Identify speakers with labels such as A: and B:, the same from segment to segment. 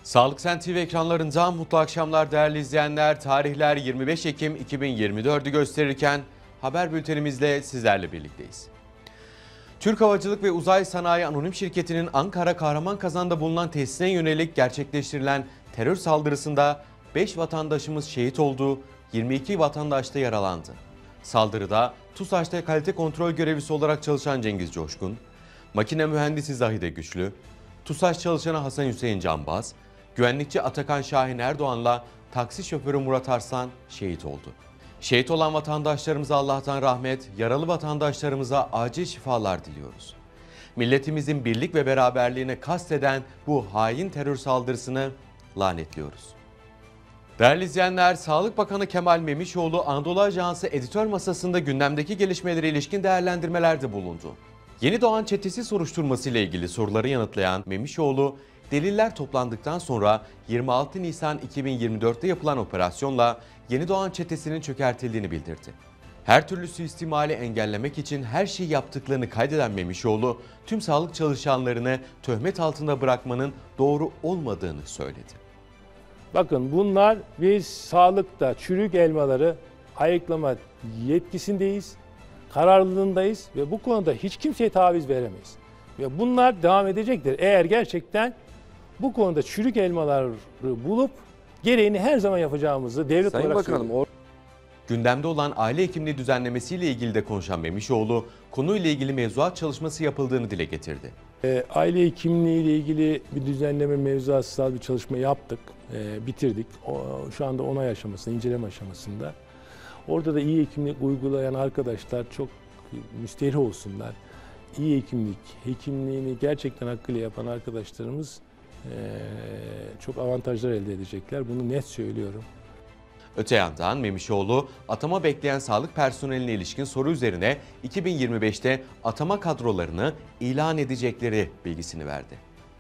A: Sağlık Sen TV ekranlarında mutlu akşamlar değerli izleyenler. Tarihler 25 Ekim 2024'ü gösterirken haber bültenimizle sizlerle birlikteyiz. Türk Havacılık ve Uzay Sanayi Anonim Şirketi'nin Ankara Kahramanmaraş'ta bulunan tesisine yönelik gerçekleştirilen terör saldırısında 5 vatandaşımız şehit oldu, 22 vatandaş da yaralandı. Saldırıda TUSAŞ'ta kalite kontrol görevlisi olarak çalışan Cengiz Coşkun, makine mühendisi Zahide Güçlü, TUSAŞ çalışanı Hasan Hüseyin Canbaz, güvenlikçi Atakan Şahin Erdoğan'la taksi şoförü Murat Arslan şehit oldu. Şehit olan vatandaşlarımıza Allah'tan rahmet, yaralı vatandaşlarımıza acil şifalar diliyoruz. Milletimizin birlik ve beraberliğine kasteden bu hain terör saldırısını lanetliyoruz. Değerli izleyenler, Sağlık Bakanı Kemal Memişoğlu Anadolu Ajansı editör masasında gündemdeki gelişmelere ilişkin değerlendirmelerde bulundu. Yeni Doğan çetesi soruşturması ile ilgili soruları yanıtlayan Memişoğlu, deliller toplandıktan sonra 26 Nisan 2024'te yapılan operasyonla Yeni Doğan çetesinin çökertildiğini bildirdi. Her türlü suistimali engellemek için her şeyi yaptıklarını kaydeden Memişoğlu, tüm sağlık çalışanlarını töhmet altında bırakmanın doğru olmadığını söyledi.
B: Bakın bunlar biz sağlıkta çürük elmaları ayıklama yetkisindeyiz, kararlılığındayız ve bu konuda hiç kimseye taviz veremeyiz. Ve bunlar devam edecektir. Eğer gerçekten bu konuda çürük elmaları bulup gereğini her zaman yapacağımızı devlet
C: Sayın
B: olarak
C: Bakanım,
B: söylüyorum.
A: Gündemde olan aile hekimliği düzenlemesiyle ilgili de konuşan Memişoğlu, konuyla ilgili mevzuat çalışması yapıldığını dile getirdi.
B: Aile hekimliği ile ilgili bir düzenleme mevzuatsal bir çalışma yaptık, bitirdik. Şu anda onay aşamasında, inceleme aşamasında. Orada da iyi hekimlik uygulayan arkadaşlar çok müsterih olsunlar. İyi hekimlik, hekimliğini gerçekten hakkıyla yapan arkadaşlarımız çok avantajlar elde edecekler. Bunu net söylüyorum.
A: Öte yandan Memişoğlu, atama bekleyen sağlık personeline ilişkin soru üzerine 2025'te atama kadrolarını ilan edecekleri bilgisini verdi.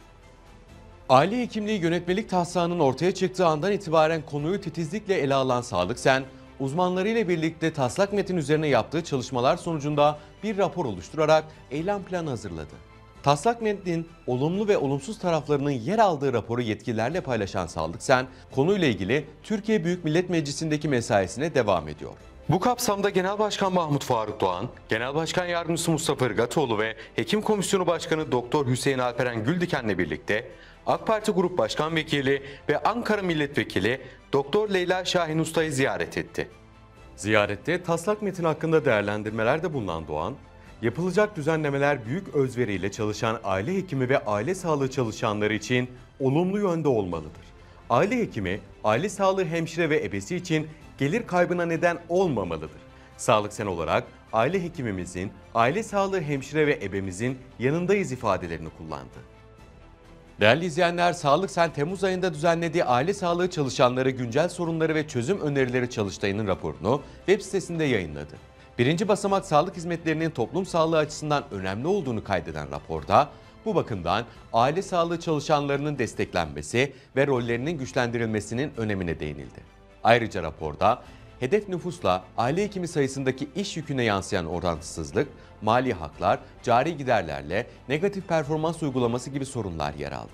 A: Aile hekimliği yönetmelik taslağının ortaya çıktığı andan itibaren konuyu titizlikle ele alan Sağlık Sen, uzmanlarıyla birlikte taslak metin üzerine yaptığı çalışmalar sonucunda bir rapor oluşturarak eylem planı hazırladı. Taslak metnin olumlu ve olumsuz taraflarının yer aldığı raporu yetkililerle paylaşan Sağlık Sen, konuyla ilgili Türkiye Büyük Millet Meclisi'ndeki mesaisine devam ediyor. Bu kapsamda Genel Başkan Mahmut Faruk Doğan, Genel Başkan Yardımcısı Mustafa Irgatoğlu ve Hekim Komisyonu Başkanı Doktor Hüseyin Alperen Güldiken'le birlikte AK Parti Grup Başkan Vekili ve Ankara Milletvekili Doktor Leyla Şahin Usta'yı ziyaret etti. Ziyarette taslak metin hakkında değerlendirmelerde bulunan Doğan, yapılacak düzenlemeler büyük özveriyle çalışan aile hekimi ve aile sağlığı çalışanları için olumlu yönde olmalıdır. Aile hekimi, aile sağlığı hemşire ve ebesi için gelir kaybına neden olmamalıdır. Sağlık Sen olarak aile hekimimizin, aile sağlığı hemşire ve ebemizin yanındayız ifadelerini kullandı. Değerli izleyenler, Sağlık Sen Temmuz ayında düzenlediği aile sağlığı çalışanları güncel sorunları ve çözüm önerileri çalıştayının raporunu web sitesinde yayınladı. Birinci basamak sağlık hizmetlerinin toplum sağlığı açısından önemli olduğunu kaydeden raporda, bu bakımdan aile sağlığı çalışanlarının desteklenmesi ve rollerinin güçlendirilmesinin önemine değinildi. Ayrıca raporda, hedef nüfusla aile hekimi sayısındaki iş yüküne yansıyan orantısızlık, mali haklar, cari giderlerle negatif performans uygulaması gibi sorunlar yer aldı.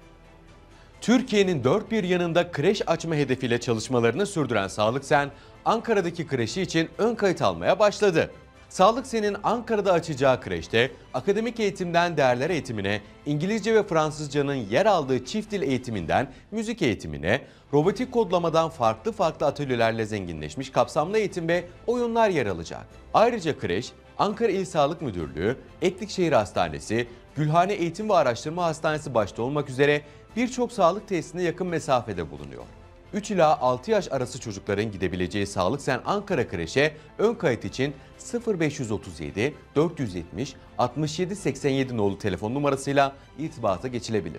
A: Türkiye'nin dört bir yanında kreş açma hedefiyle çalışmalarını sürdüren Sağlık Sen, Ankara'daki kreşi için ön kayıt almaya başladı. Sağlık Sen'in Ankara'da açacağı kreşte akademik eğitimden değerler eğitimine, İngilizce ve Fransızcanın yer aldığı çift dil eğitiminden müzik eğitimine, robotik kodlamadan farklı atölyelerle zenginleşmiş kapsamlı eğitim ve oyunlar yer alacak. Ayrıca kreş, Ankara İl Sağlık Müdürlüğü, Etlikşehir Hastanesi, Gülhane Eğitim ve Araştırma Hastanesi başta olmak üzere birçok sağlık tesisine yakın mesafede bulunuyor. 3 ila 6 yaş arası çocukların gidebileceği Sağlık Sen Ankara Kreş'e ön kayıt için 0537 470 67 87 nolu telefon numarasıyla irtibata geçilebilir.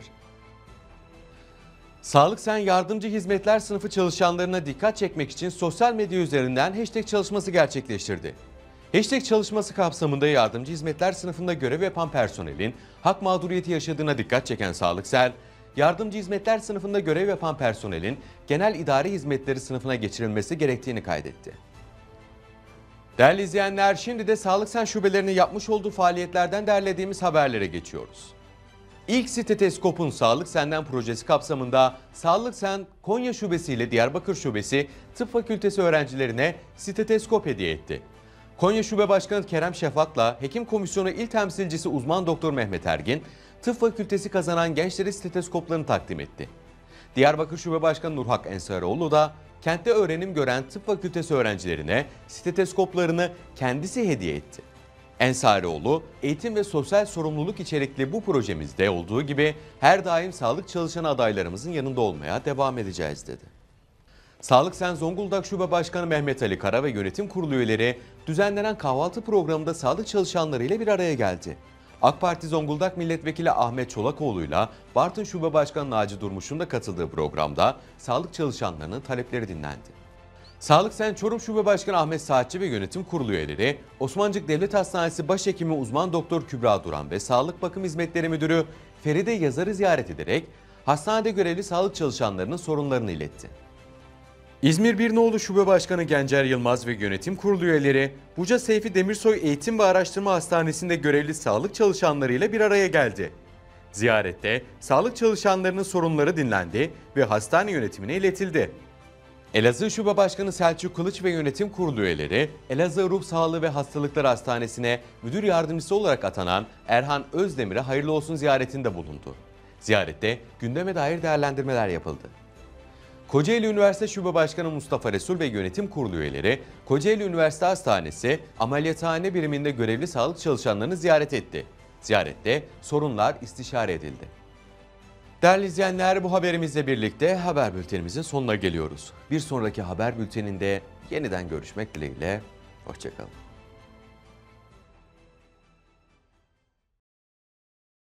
A: Sağlık Sen yardımcı hizmetler sınıfı çalışanlarına dikkat çekmek için sosyal medya üzerinden hashtag çalışması gerçekleştirdi. Hashtag çalışması kapsamında yardımcı hizmetler sınıfında görev yapan personelin hak mağduriyeti yaşadığına dikkat çeken Sağlık Sen, yardımcı hizmetler sınıfında görev yapan personelin genel idari hizmetleri sınıfına geçirilmesi gerektiğini kaydetti. Değerli izleyenler, şimdi de Sağlık Sen şubelerinin yapmış olduğu faaliyetlerden derlediğimiz haberlere geçiyoruz. İlk Steteskop'un Sağlık Sen'den projesi kapsamında Sağlık Sen Konya Şubesi ile Diyarbakır Şubesi Tıp Fakültesi öğrencilerine steteskop hediye etti. Konya Şube Başkanı Kerem Şafak'la Hekim Komisyonu İl Temsilcisi Uzman Doktor Mehmet Ergin, Tıp Fakültesi kazanan gençlere steteskoplarını takdim etti. Diyarbakır Şube Başkanı Nurhak Ensarioğlu da kentte öğrenim gören Tıp Fakültesi öğrencilerine steteskoplarını kendisi hediye etti. Ensarioğlu, eğitim ve sosyal sorumluluk içerikli bu projemizde olduğu gibi her daim sağlık çalışanı adaylarımızın yanında olmaya devam edeceğiz dedi. Sağlık Sen Zonguldak Şube Başkanı Mehmet Ali Kara ve yönetim kurulu üyeleri düzenlenen kahvaltı programında sağlık çalışanlarıyla bir araya geldi. AK Parti Zonguldak Milletvekili Ahmet Çolakoğlu'yla Bartın Şube Başkanı Naci Durmuş'un da katıldığı programda sağlık çalışanlarının talepleri dinlendi. Sağlık Sen Çorum Şube Başkanı Ahmet Saatçi ve yönetim kurulu üyeleri Osmancık Devlet Hastanesi Başhekimi Uzman Doktor Kübra Duran ve Sağlık Bakım Hizmetleri Müdürü Feride Yazar'ı ziyaret ederek hastanede görevli sağlık çalışanlarının sorunlarını iletti. İzmir Birnoğlu Şube Başkanı Gencer Yılmaz ve yönetim kurulu üyeleri Buca Seyfi Demirsoy Eğitim ve Araştırma Hastanesi'nde görevli sağlık çalışanlarıyla bir araya geldi. Ziyarette sağlık çalışanlarının sorunları dinlendi ve hastane yönetimine iletildi. Elazığ Şube Başkanı Selçuk Kılıç ve yönetim kurulu üyeleri Elazığ Ruh Sağlığı ve Hastalıkları Hastanesi'ne müdür yardımcısı olarak atanan Erhan Özdemir'e hayırlı olsun ziyaretinde bulundu. Ziyarette gündeme dair değerlendirmeler yapıldı. Kocaeli Üniversite Şube Başkanı Mustafa Resul ve yönetim kurulu üyeleri Kocaeli Üniversite Hastanesi Ameliyathane biriminde görevli sağlık çalışanlarını ziyaret etti. Ziyarette sorunlar istişare edildi. Değerli izleyenler, bu haberimizle birlikte haber bültenimizin sonuna geliyoruz. Bir sonraki haber bülteninde yeniden görüşmek dileğiyle. Hoşça kalın.